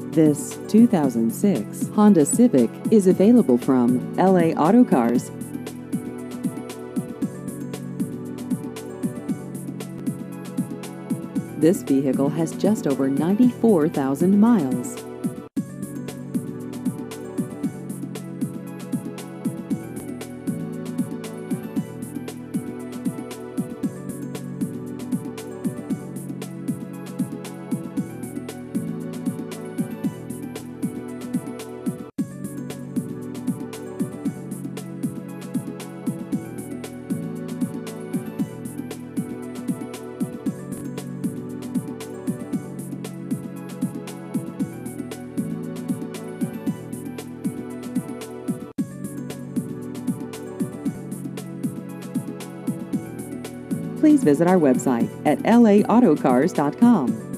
This 2006 Honda Civic is available from LA Auto Cars. This vehicle has just over 94,000 miles. Please visit our website at lautocars.com.